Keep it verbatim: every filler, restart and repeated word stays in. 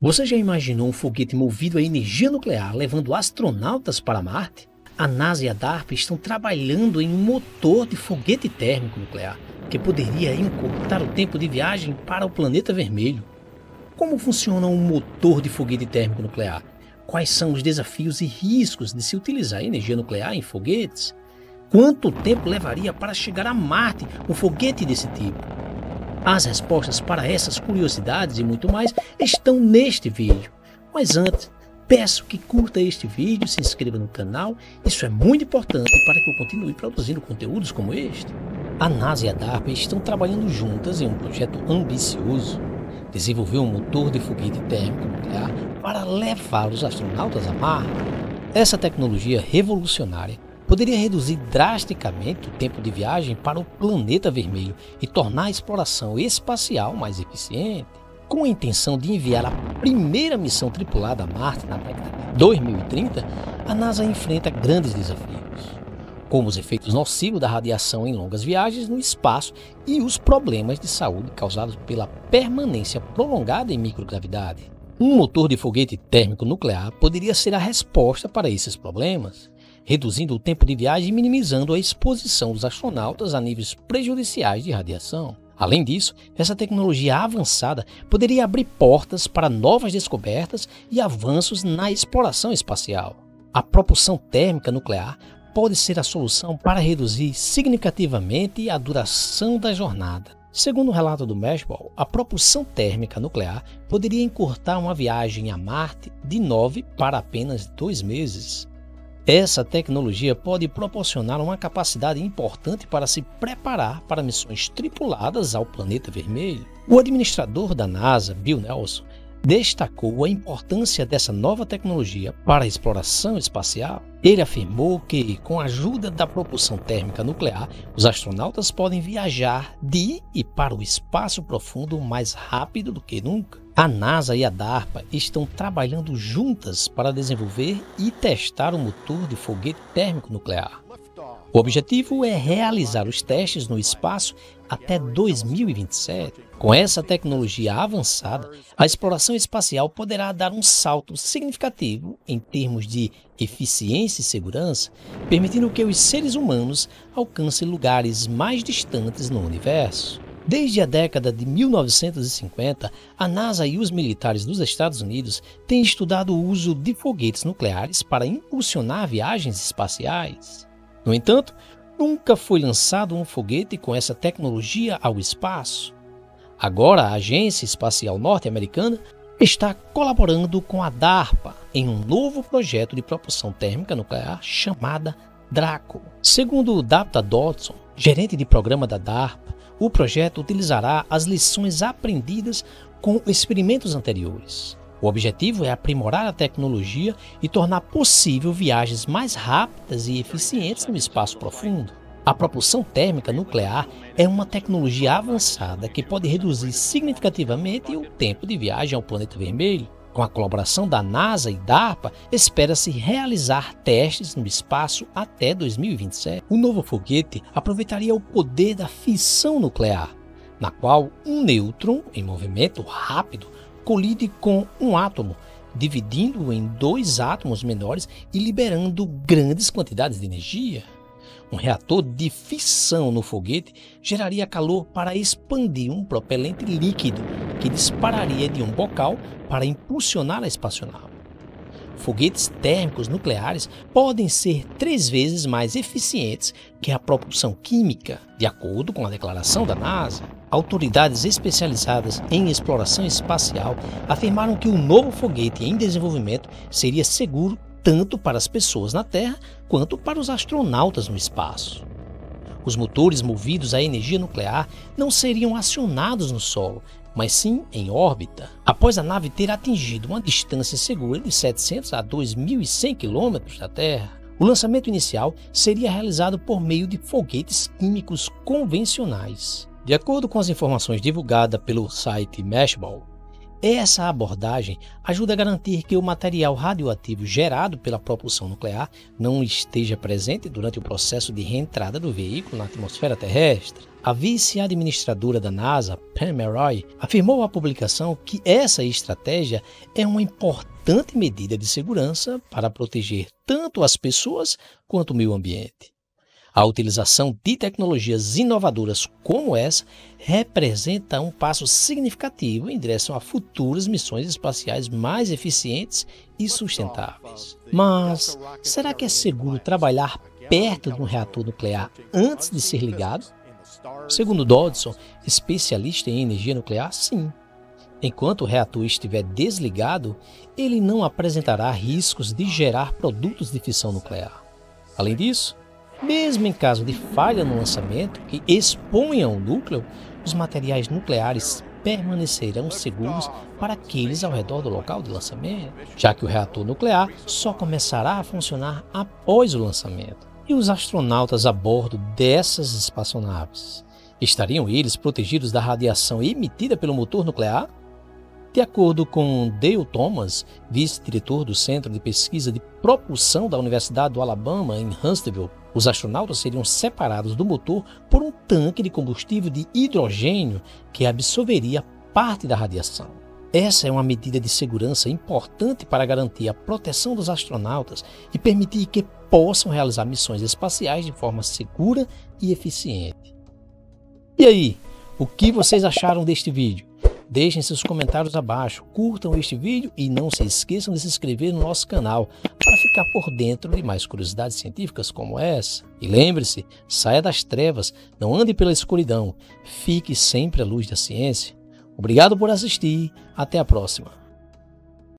Você já imaginou um foguete movido a energia nuclear levando astronautas para Marte? A NASA e a DARPA estão trabalhando em um motor de foguete térmico nuclear, que poderia encurtar o tempo de viagem para o planeta vermelho. Como funciona um motor de foguete térmico nuclear? Quais são os desafios e riscos de se utilizar energia nuclear em foguetes? Quanto tempo levaria para chegar a Marte um foguete desse tipo? As respostas para essas curiosidades e muito mais estão neste vídeo. Mas antes, peço que curta este vídeo, se inscreva no canal, isso é muito importante para que eu continue produzindo conteúdos como este. A NASA e a DARPA estão trabalhando juntas em um projeto ambicioso, desenvolver um motor de foguete térmico nuclear para levar os astronautas a Marte. Essa tecnologia revolucionária poderia reduzir drasticamente o tempo de viagem para o planeta vermelho e tornar a exploração espacial mais eficiente. Com a intenção de enviar a primeira missão tripulada a Marte na década de dois mil e trinta, a NASA enfrenta grandes desafios, como os efeitos nocivos da radiação em longas viagens no espaço e os problemas de saúde causados pela permanência prolongada em microgravidade. Um motor de foguete térmico nuclear poderia ser a resposta para esses problemas, reduzindo o tempo de viagem e minimizando a exposição dos astronautas a níveis prejudiciais de radiação. Além disso, essa tecnologia avançada poderia abrir portas para novas descobertas e avanços na exploração espacial. A propulsão térmica nuclear pode ser a solução para reduzir significativamente a duração da jornada. Segundo o relato do Mashable, a propulsão térmica nuclear poderia encurtar uma viagem a Marte de nove para apenas dois meses. Essa tecnologia pode proporcionar uma capacidade importante para se preparar para missões tripuladas ao planeta vermelho. O administrador da NASA, Bill Nelson, destacou a importância dessa nova tecnologia para a exploração espacial. Ele afirmou que, com a ajuda da propulsão térmica nuclear, os astronautas podem viajar de e para o espaço profundo mais rápido do que nunca. A NASA e a DARPA estão trabalhando juntas para desenvolver e testar um motor de foguete térmico nuclear. O objetivo é realizar os testes no espaço até dois mil e vinte e sete. Com essa tecnologia avançada, a exploração espacial poderá dar um salto significativo em termos de eficiência e segurança, permitindo que os seres humanos alcancem lugares mais distantes no universo. Desde a década de mil novecentos e cinquenta, a NASA e os militares dos Estados Unidos têm estudado o uso de foguetes nucleares para impulsionar viagens espaciais. No entanto, nunca foi lançado um foguete com essa tecnologia ao espaço. Agora, a Agência Espacial Norte-Americana está colaborando com a DARPA em um novo projeto de propulsão térmica nuclear chamada Draco. Segundo o Dapta Dodson, gerente de programa da DARPA, o projeto utilizará as lições aprendidas com experimentos anteriores. O objetivo é aprimorar a tecnologia e tornar possível viagens mais rápidas e eficientes no espaço profundo. A propulsão térmica nuclear é uma tecnologia avançada que pode reduzir significativamente o tempo de viagem ao planeta vermelho. Com a colaboração da NASA e DARPA, espera-se realizar testes no espaço até dois mil e vinte e sete. O novo foguete aproveitaria o poder da fissão nuclear, na qual um nêutron em movimento rápido colide com um átomo, dividindo-o em dois átomos menores e liberando grandes quantidades de energia. Um reator de fissão no foguete geraria calor para expandir um propelente líquido que dispararia de um bocal para impulsionar a espaçonave. Foguetes térmicos nucleares podem ser três vezes mais eficientes que a propulsão química, de acordo com a declaração da NASA. Autoridades especializadas em exploração espacial afirmaram que o novo foguete em desenvolvimento seria seguro tanto para as pessoas na Terra quanto para os astronautas no espaço. Os motores movidos a energia nuclear não seriam acionados no solo, mas sim em órbita. Após a nave ter atingido uma distância segura de setecentos a dois mil e cem quilômetros da Terra, o lançamento inicial seria realizado por meio de foguetes químicos convencionais. De acordo com as informações divulgadas pelo site Mashable, Essa abordagem ajuda a garantir que o material radioativo gerado pela propulsão nuclear não esteja presente durante o processo de reentrada do veículo na atmosfera terrestre. A vice-administradora da NASA, Pam Roy, afirmou à publicação que essa estratégia é uma importante medida de segurança para proteger tanto as pessoas quanto o meio ambiente. A utilização de tecnologias inovadoras como essa representa um passo significativo em direção a futuras missões espaciais mais eficientes e sustentáveis. Mas será que é seguro trabalhar perto de um reator nuclear antes de ser ligado? Segundo Dodson, especialista em energia nuclear, sim. Enquanto o reator estiver desligado, ele não apresentará riscos de gerar produtos de fissão nuclear. Além disso, mesmo em caso de falha no lançamento que exponha o núcleo, os materiais nucleares permanecerão seguros para aqueles ao redor do local de lançamento, já que o reator nuclear só começará a funcionar após o lançamento. E os astronautas a bordo dessas espaçonaves? Estariam eles protegidos da radiação emitida pelo motor nuclear? De acordo com Dale Thomas, vice-diretor do Centro de Pesquisa de Propulsão da Universidade do Alabama, em Huntsville, os astronautas seriam separados do motor por um tanque de combustível de hidrogênio que absorveria parte da radiação. Essa é uma medida de segurança importante para garantir a proteção dos astronautas e permitir que possam realizar missões espaciais de forma segura e eficiente. E aí, o que vocês acharam deste vídeo? Deixem seus comentários abaixo, curtam este vídeo e não se esqueçam de se inscrever no nosso canal para ficar por dentro de mais curiosidades científicas como essa. E lembre-se, saia das trevas, não ande pela escuridão, fique sempre à luz da ciência. Obrigado por assistir, até a próxima.